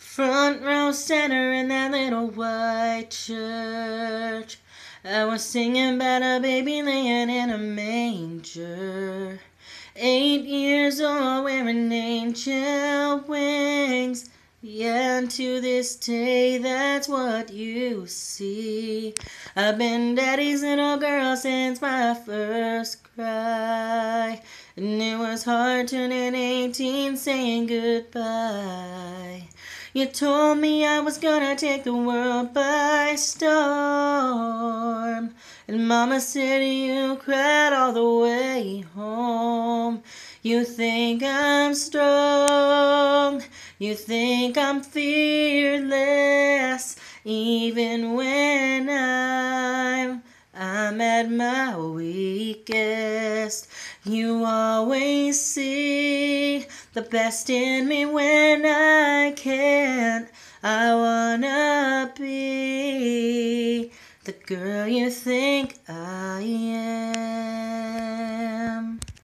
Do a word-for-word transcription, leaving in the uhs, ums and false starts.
Front row center in that little white church, I was singing about a baby laying in a manger. Eight years old wearing angel wings. Yeah, and to this day that's what you see. I've been daddy's little girl since my first cry, and it was hard turning eighteen saying goodbye. You told me I was gonna take the world by storm, and Mama said you cried all the way home. You think I'm strong, you think I'm fearless, even when I'm I'm at my weakest. You always see the best in me when I can't. I wanna be the girl you think I